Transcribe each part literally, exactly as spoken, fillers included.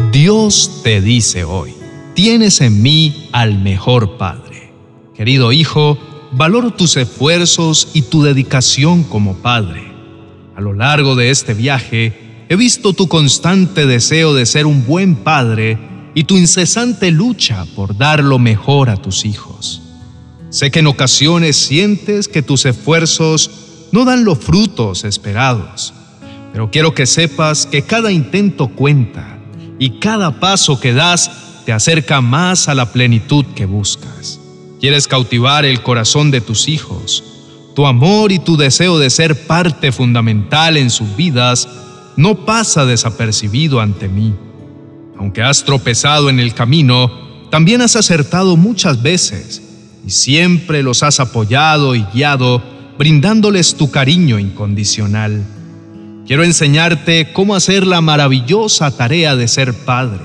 Dios te dice hoy: tienes en mí al mejor Padre. Querido hijo, valoro tus esfuerzos y tu dedicación como padre. A lo largo de este viaje, he visto tu constante deseo de ser un buen padre y tu incesante lucha por dar lo mejor a tus hijos. Sé que en ocasiones sientes que tus esfuerzos no dan los frutos esperados, pero quiero que sepas que cada intento cuenta y cada paso que das te acerca más a la plenitud que buscas. Quieres cautivar el corazón de tus hijos. Tu amor y tu deseo de ser parte fundamental en sus vidas no pasa desapercibido ante mí. Aunque has tropezado en el camino, también has acertado muchas veces y siempre los has apoyado y guiado, brindándoles tu cariño incondicional. Quiero enseñarte cómo hacer la maravillosa tarea de ser padre.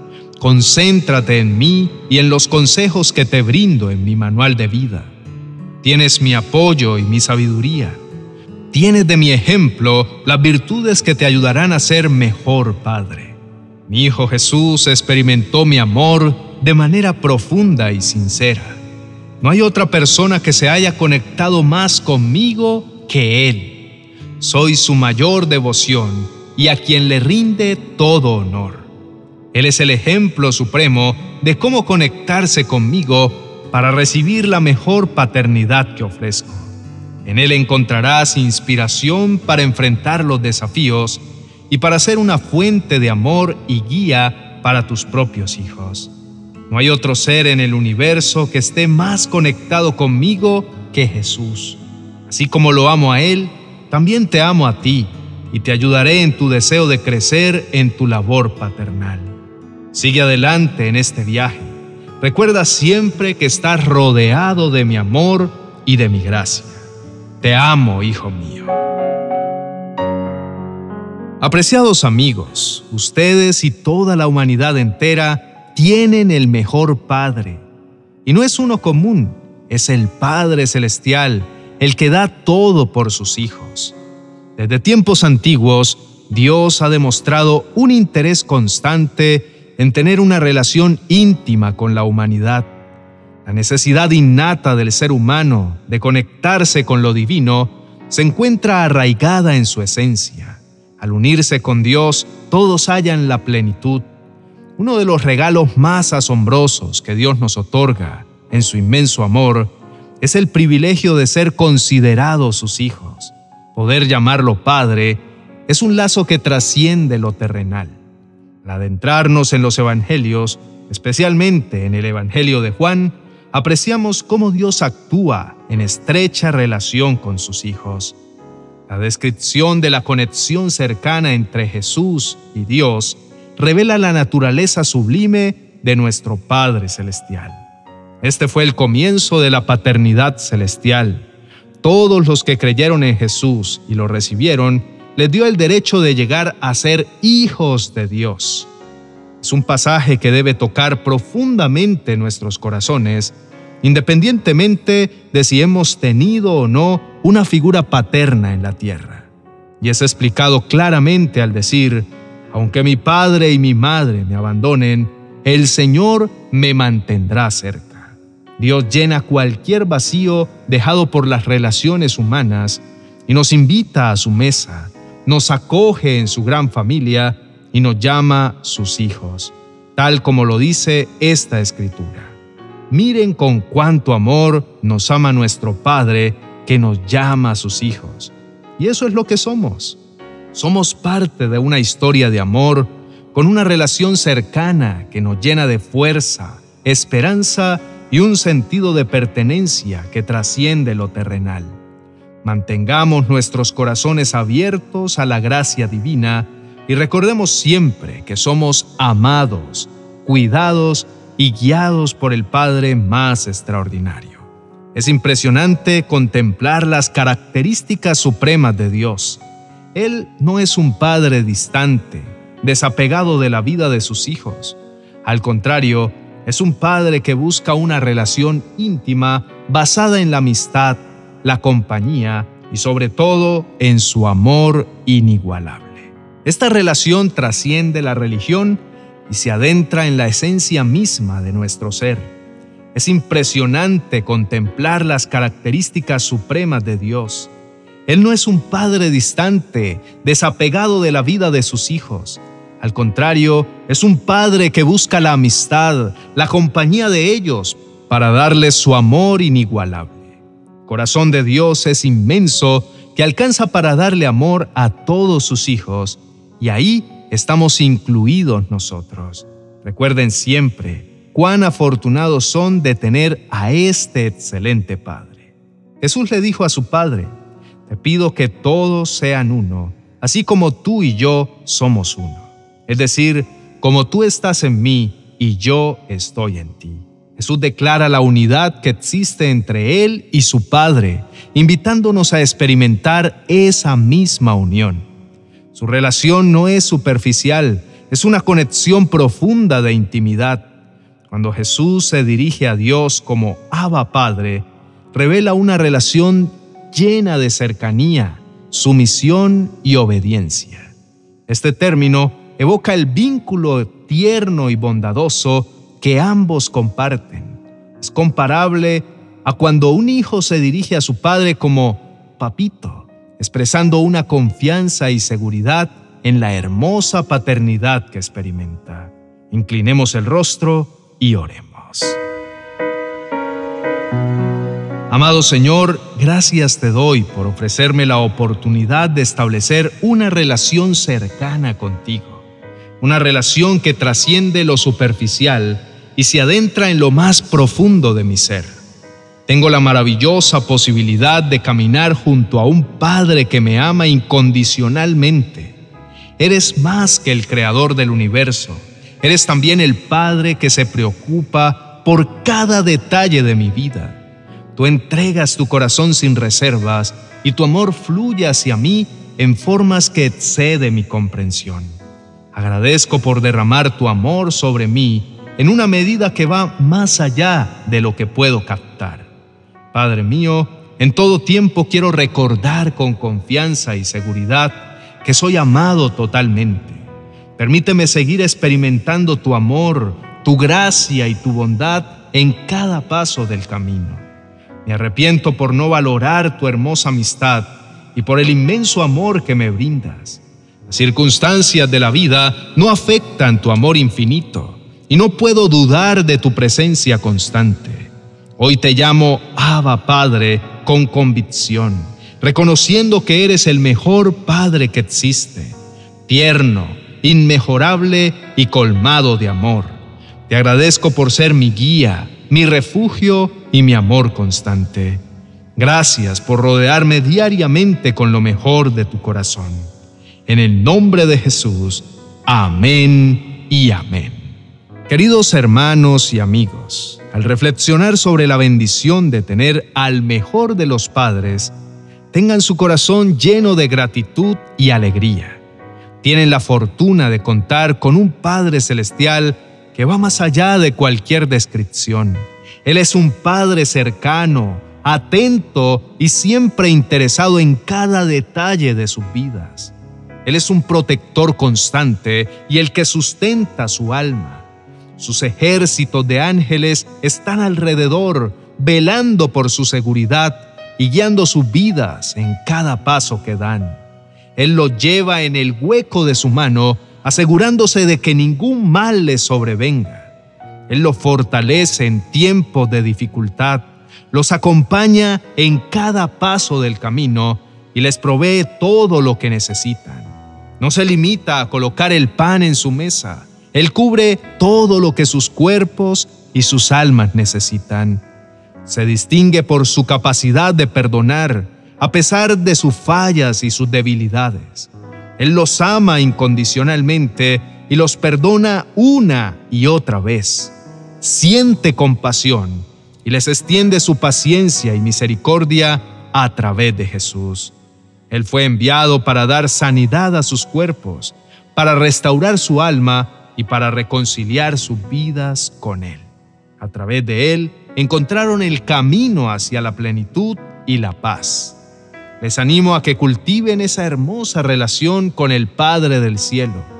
Concéntrate en mí y en los consejos que te brindo en mi manual de vida. Tienes mi apoyo y mi sabiduría. Tienes de mi ejemplo las virtudes que te ayudarán a ser mejor padre. Mi Hijo Jesús experimentó mi amor de manera profunda y sincera. No hay otra persona que se haya conectado más conmigo que Él. Soy su mayor devoción y a quien le rinde todo honor. Él es el ejemplo supremo de cómo conectarse conmigo para recibir la mejor paternidad que ofrezco. En Él encontrarás inspiración para enfrentar los desafíos y para ser una fuente de amor y guía para tus propios hijos. No hay otro ser en el universo que esté más conectado conmigo que Jesús. Así como lo amo a Él, también te amo a ti y te ayudaré en tu deseo de crecer en tu labor paternal. Sigue adelante en este viaje. Recuerda siempre que estás rodeado de mi amor y de mi gracia. Te amo, hijo mío. Apreciados amigos, ustedes y toda la humanidad entera tienen el mejor Padre. Y no es uno común, es el Padre Celestial, el que da todo por sus hijos. Desde tiempos antiguos, Dios ha demostrado un interés constante en tener una relación íntima con la humanidad. La necesidad innata del ser humano de conectarse con lo divino se encuentra arraigada en su esencia. Al unirse con Dios, todos hallan la plenitud. Uno de los regalos más asombrosos que Dios nos otorga en su inmenso amor es el privilegio de ser considerados sus hijos. Poder llamarlo Padre es un lazo que trasciende lo terrenal. Al adentrarnos en los evangelios, especialmente en el Evangelio de Juan, apreciamos cómo Dios actúa en estrecha relación con sus hijos. La descripción de la conexión cercana entre Jesús y Dios revela la naturaleza sublime de nuestro Padre Celestial. Este fue el comienzo de la paternidad celestial. Todos los que creyeron en Jesús y lo recibieron, les dio el derecho de llegar a ser hijos de Dios. Es un pasaje que debe tocar profundamente nuestros corazones, independientemente de si hemos tenido o no una figura paterna en la tierra. Y es explicado claramente al decir: aunque mi padre y mi madre me abandonen, el Señor me mantendrá cerca. Dios llena cualquier vacío dejado por las relaciones humanas y nos invita a su mesa, nos acoge en su gran familia y nos llama sus hijos, tal como lo dice esta escritura. Miren con cuánto amor nos ama nuestro Padre, que nos llama a sus hijos. Y eso es lo que somos. Somos parte de una historia de amor, con una relación cercana que nos llena de fuerza, esperanza y un sentido de pertenencia que trasciende lo terrenal. Mantengamos nuestros corazones abiertos a la gracia divina y recordemos siempre que somos amados, cuidados y guiados por el Padre más extraordinario. Es impresionante contemplar las características supremas de Dios. Él no es un padre distante, desapegado de la vida de sus hijos. Al contrario, es un padre que busca una relación íntima basada en la amistad, la compañía y sobre todo en su amor inigualable. Esta relación trasciende la religión y se adentra en la esencia misma de nuestro ser. Es impresionante contemplar las características supremas de Dios. Él no es un padre distante, desapegado de la vida de sus hijos. Al contrario, es un padre que busca la amistad, la compañía de ellos, para darles su amor inigualable. El corazón de Dios es inmenso, que alcanza para darle amor a todos sus hijos, y ahí estamos incluidos nosotros. Recuerden siempre cuán afortunados son de tener a este excelente Padre. Jesús le dijo a su Padre: te pido que todos sean uno, así como tú y yo somos uno. Es decir, como tú estás en mí y yo estoy en ti. Jesús declara la unidad que existe entre Él y su Padre, invitándonos a experimentar esa misma unión. Su relación no es superficial, es una conexión profunda de intimidad. Cuando Jesús se dirige a Dios como Abba Padre, revela una relación llena de cercanía, sumisión y obediencia. Este término evoca el vínculo tierno y bondadoso que ambos comparten. Es comparable a cuando un hijo se dirige a su padre como papito, expresando una confianza y seguridad en la hermosa paternidad que experimenta. Inclinemos el rostro y oremos. Amado Señor, gracias te doy por ofrecerme la oportunidad de establecer una relación cercana contigo, una relación que trasciende lo superficial y se adentra en lo más profundo de mi ser. Tengo la maravillosa posibilidad de caminar junto a un Padre que me ama incondicionalmente. Eres más que el creador del universo. Eres también el Padre que se preocupa por cada detalle de mi vida. Tú entregas tu corazón sin reservas y tu amor fluye hacia mí en formas que excede mi comprensión. Agradezco por derramar tu amor sobre mí en una medida que va más allá de lo que puedo captar. Padre mío, en todo tiempo quiero recordar con confianza y seguridad que soy amado totalmente. Permíteme seguir experimentando tu amor, tu gracia y tu bondad en cada paso del camino. Me arrepiento por no valorar tu hermosa amistad y por el inmenso amor que me brindas. Las circunstancias de la vida no afectan tu amor infinito y no puedo dudar de tu presencia constante. Hoy te llamo Abba Padre con convicción, reconociendo que eres el mejor Padre que existe, tierno, inmejorable y colmado de amor. Te agradezco por ser mi guía, mi refugio y mi amor constante. Gracias por rodearme diariamente con lo mejor de tu corazón. En el nombre de Jesús, amén y amén. Queridos hermanos y amigos, al reflexionar sobre la bendición de tener al mejor de los padres, tengan su corazón lleno de gratitud y alegría. Tienen la fortuna de contar con un Padre Celestial que va más allá de cualquier descripción. Él es un Padre cercano, atento y siempre interesado en cada detalle de sus vidas. Él es un protector constante y el que sustenta su alma. Sus ejércitos de ángeles están alrededor, velando por su seguridad y guiando sus vidas en cada paso que dan. Él los lleva en el hueco de su mano, asegurándose de que ningún mal les sobrevenga. Él los fortalece en tiempos de dificultad, los acompaña en cada paso del camino y les provee todo lo que necesitan. No se limita a colocar el pan en su mesa. Él cubre todo lo que sus cuerpos y sus almas necesitan. Se distingue por su capacidad de perdonar, a pesar de sus fallas y sus debilidades. Él los ama incondicionalmente y los perdona una y otra vez. Siente compasión y les extiende su paciencia y misericordia a través de Jesús. Él fue enviado para dar sanidad a sus cuerpos, para restaurar su alma y para reconciliar sus vidas con Él. A través de Él encontraron el camino hacia la plenitud y la paz. Les animo a que cultiven esa hermosa relación con el Padre del Cielo.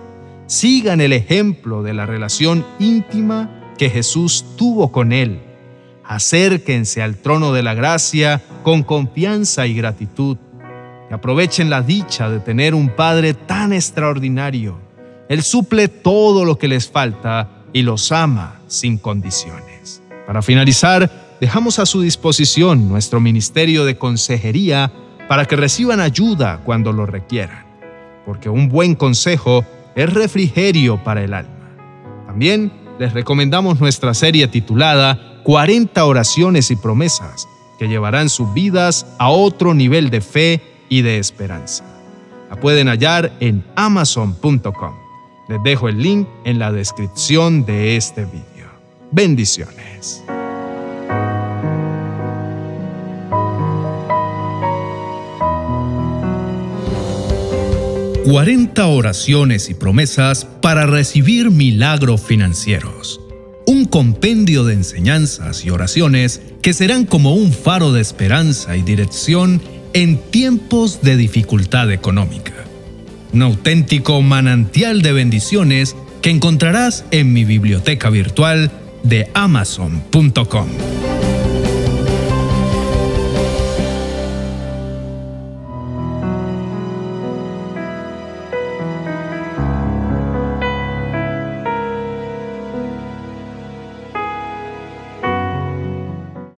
Sigan el ejemplo de la relación íntima que Jesús tuvo con Él. Acérquense al trono de la gracia con confianza y gratitud. Y aprovechen la dicha de tener un Padre tan extraordinario. Él suple todo lo que les falta y los ama sin condiciones. Para finalizar, dejamos a su disposición nuestro ministerio de consejería para que reciban ayuda cuando lo requieran, porque un buen consejo es refrigerio para el alma. También les recomendamos nuestra serie titulada cuarenta oraciones y promesas que llevarán sus vidas a otro nivel de fe y de esperanza. La pueden hallar en amazon punto com. Les dejo el link en la descripción de este video. Bendiciones. cuarenta oraciones y promesas para recibir milagros financieros. Un compendio de enseñanzas y oraciones que serán como un faro de esperanza y dirección en tiempos de dificultad económica. Un auténtico manantial de bendiciones que encontrarás en mi biblioteca virtual de amazon punto com.